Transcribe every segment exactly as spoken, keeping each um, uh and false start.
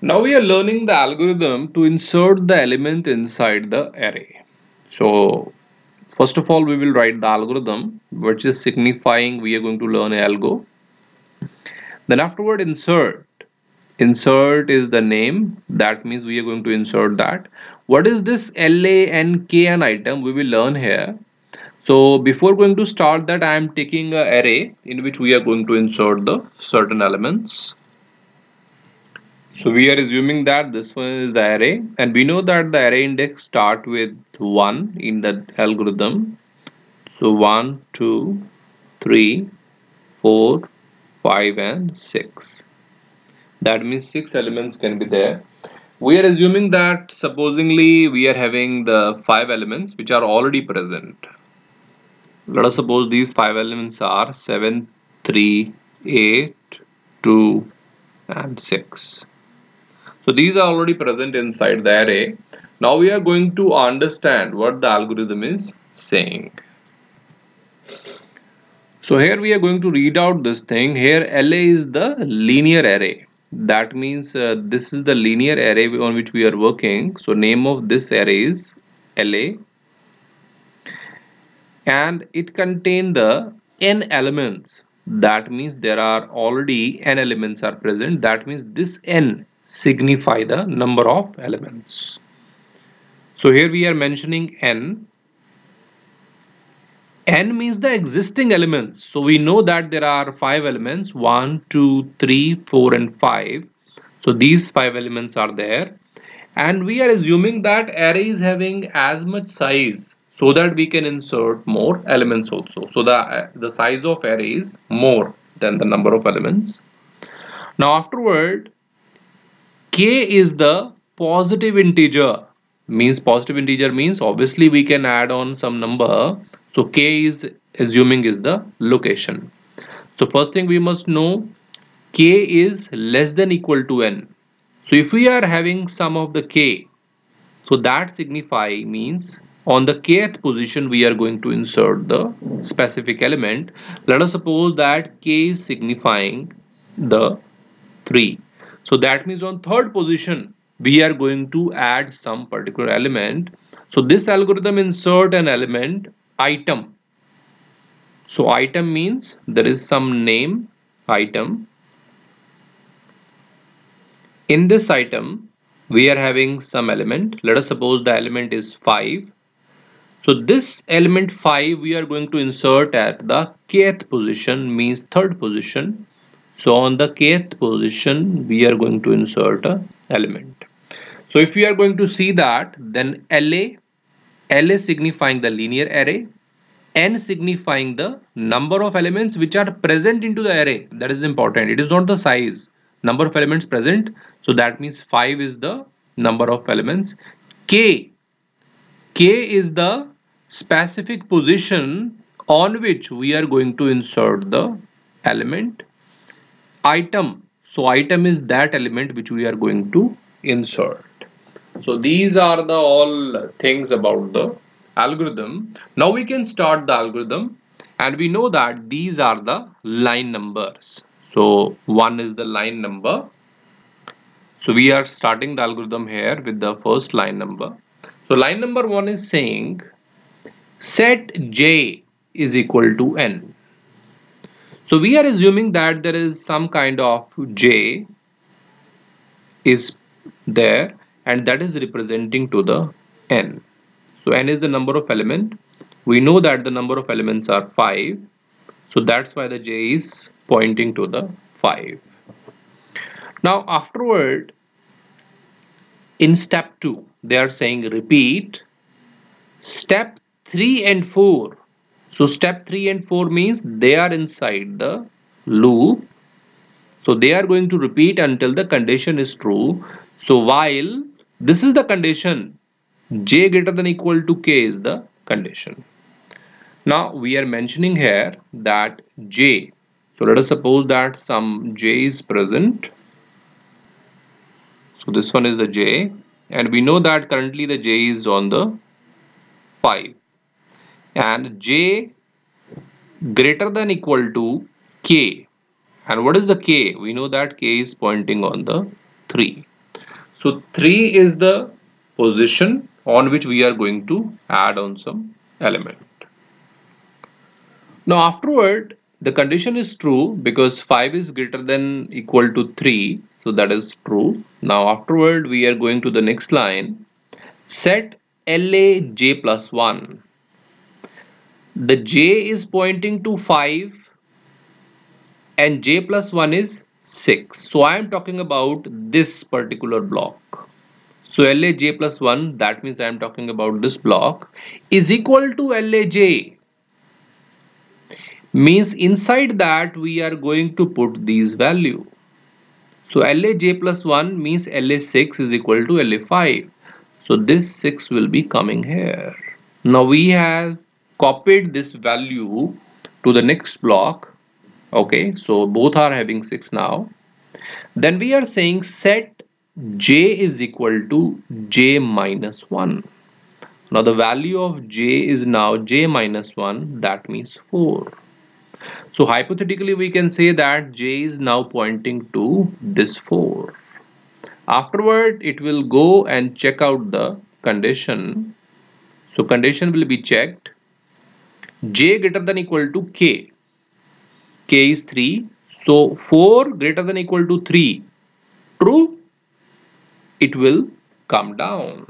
Now we are learning the algorithm to insert the element inside the array. So first of all we will write the algorithm, which is signifying we are going to learn algo. Then afterward insert. Insert is the name, that means we are going to insert that. What is this L A N K N item we will learn here. So before going to start that, I am taking an array in which we are going to insert the certain elements. So we are assuming that this one is the array, and we know that the array index start with one in the algorithm. So one, two, three, four, five and six. That means six elements can be there. We are assuming that supposingly we are having the five elements which are already present. Let us suppose these five elements are seven, three, eight, two and six. So these are already present inside the array. Now we are going to understand what the algorithm is saying. So here we are going to read out this thing. Here L A is the linear array. That means uh, this is the linear array on which we are working. So name of this array is L A, and it contains the n elements. That means there are already n elements are present. That means this n signify the number of elements. So here we are mentioning n. N means the existing elements. So we know that there are five elements, one, two, three, four and five. So these five elements are there, and we are assuming that array is having as much size so that we can insert more elements also. So the, uh, the size of array is more than the number of elements. Now afterward, k is the positive integer. Means positive integer means obviously we can add on some number. So k is assuming is the location. So first thing we must know, k is less than equal to n. So if we are having sum of the k, so that signify means on the kth position we are going to insert the specific element. Let us suppose that k is signifying the three. So that means on third position we are going to add some particular element. So this algorithm insert an element item. So item means there is some name item. In this item we are having some element. Let us suppose the element is five. So this element five we are going to insert at the kth position, means third position. So on the kth position we are going to insert a element. So if we are going to see that, then L A, L A signifying the linear array, n signifying the number of elements which are present into the array. That is important. It is not the size, number of elements present. So that means five is the number of elements. K, K is the specific position on which we are going to insert the element. Item, so item is that element which we are going to insert. So these are the all things about the algorithm. Now we can start the algorithm, and we know that these are the line numbers. So one is the line number. So we are starting the algorithm here with the first line number. So line number one is saying set j is equal to n. So we are assuming that there is some kind of j is there, and that is representing to the n. So n is the number of element. We know that the number of elements are five. So that's why the j is pointing to the five. Now afterward, in step two, they are saying repeat step three and four. So step three and four means they are inside the loop. So they are going to repeat until the condition is true. So while this is the condition, j greater than equal to k is the condition. Now we are mentioning here that j. So let us suppose that some j is present. So this one is the j, and we know that currently the j is on the five, and j greater than equal to k. And what is the k? We know that k is pointing on the three. So three is the position on which we are going to add on some element. Now afterward, the condition is true because five is greater than equal to three. So that is true. Now afterward, we are going to the next line. Set L A J plus one. The J is pointing to five and J plus one is six. So I am talking about this particular block. So L A J plus one, that means I am talking about this block, is equal to L A J. Means inside that we are going to put these value. So L A J plus one means L A six is equal to L A five. So this six will be coming here. Now we have copied this value to the next block. Okay, so both are having six now. Then we are saying set J is equal to J minus one. Now the value of J is now J minus one, that means four. So hypothetically we can say that J is now pointing to this four. Afterward it will go and check out the condition. So condition will be checked. J greater than equal to K. K is three. So four greater than equal to three. True. It will come down.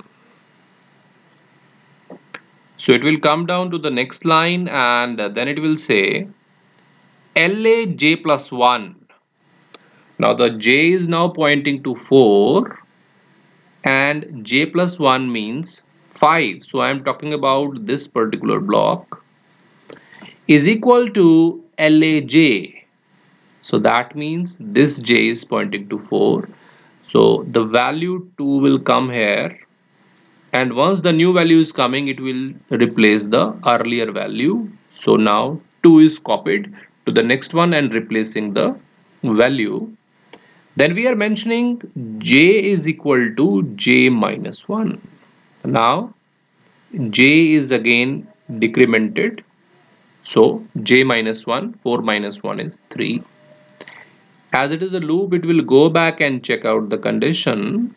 So it will come down to the next line and then it will say L A J plus one. Now the J is now pointing to four and J plus one means five. So I am talking about this particular block is equal to L A J. So that means this J is pointing to four. So the value two will come here. And once the new value is coming, it will replace the earlier value. So now two is copied to the next one and replacing the value. Then we are mentioning J is equal to J minus one. Now J is again decremented. So J minus one, four minus one is three. As it is a loop, it will go back and check out the condition.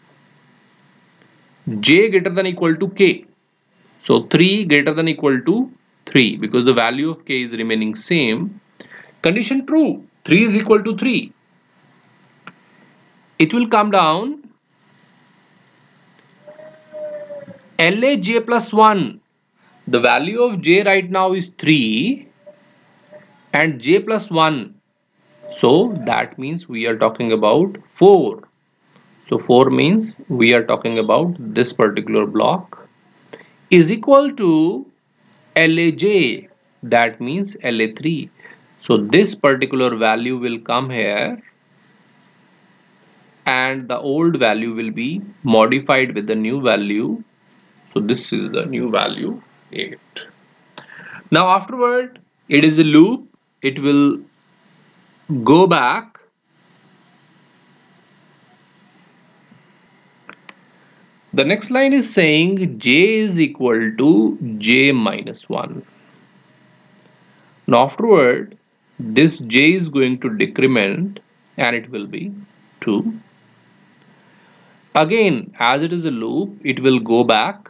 J greater than equal to K. So three greater than equal to three because the value of K is remaining same. Condition true. three is equal to three. It will come down. L A J plus one. The value of J right now is three and J plus one. So that means we are talking about four. So four means we are talking about this particular block is equal to L A J, that means L A three. So this particular value will come here and the old value will be modified with the new value. So this is the new value eight. Now afterward it is a loop. It will go back. The next line is saying J is equal to J minus one. Now afterward, this J is going to decrement and it will be two. Again, as it is a loop, it will go back,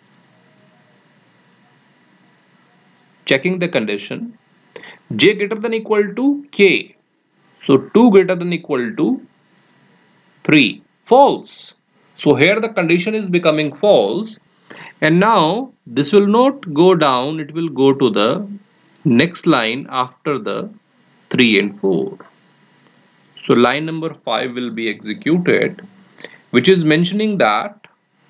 checking the condition. J greater than equal to K. So two greater than equal to three. False. So here the condition is becoming false. And now this will not go down, it will go to the next line after the three and four. So line number five will be executed, which is mentioning that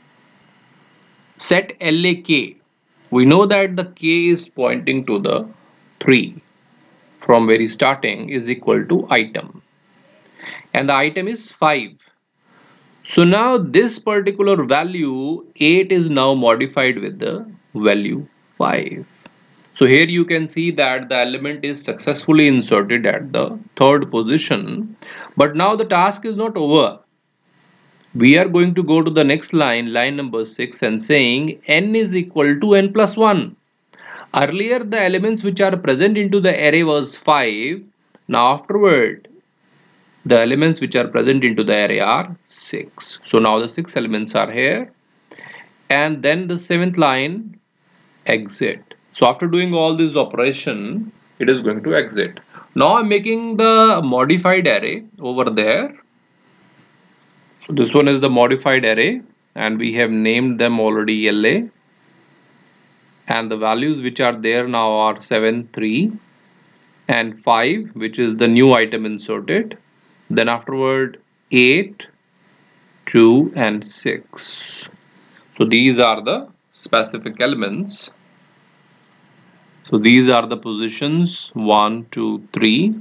set L A K. We know that the K is pointing to the three from very starting is equal to item. And the item is five. So now this particular value eight is now modified with the value five. So here you can see that the element is successfully inserted at the third position. But now the task is not over. We are going to go to the next line, line number six, and saying n is equal to n plus one. Earlier the elements which are present into the array was five. Now afterward The elements which are present into the array are six. So now the six elements are here, and then the seventh line exit. So after doing all this operation, it is going to exit. Now I'm making the modified array over there. So this one is the modified array, and we have named them already L A, and the values which are there now are seven, three and five, which is the new item inserted. Then afterward eight, two and six. So these are the specific elements. So these are the positions one, two, three,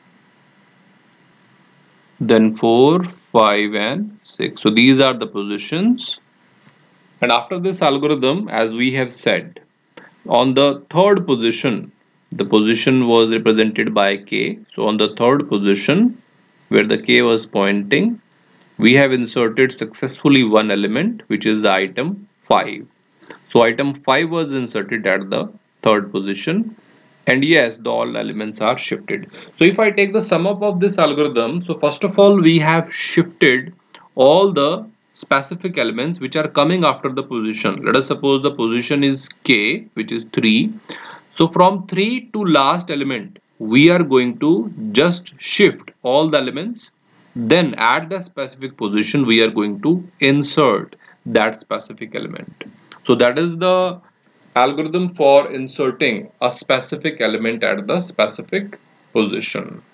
then four, five and six. So these are the positions. And after this algorithm, as we have said, on the third position, the position was represented by K. So on the third position, where the K was pointing, we have inserted successfully one element, which is the item five. So item five was inserted at the third position, and yes, the all elements are shifted. So if I take the sum up of this algorithm, so first of all we have shifted all the specific elements which are coming after the position. Let us suppose the position is K, which is three. So from three to last element, we are going to just shift all the elements. Then at the specific position, we are going to insert that specific element. So that is the algorithm for inserting a specific element at the specific position.